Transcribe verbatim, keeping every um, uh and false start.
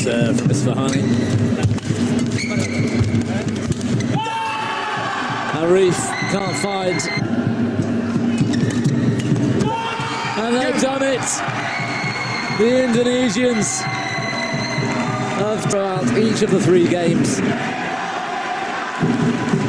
serve from Isfahani. Arif can't find. And they've done it! The Indonesians have throughout each of the three games.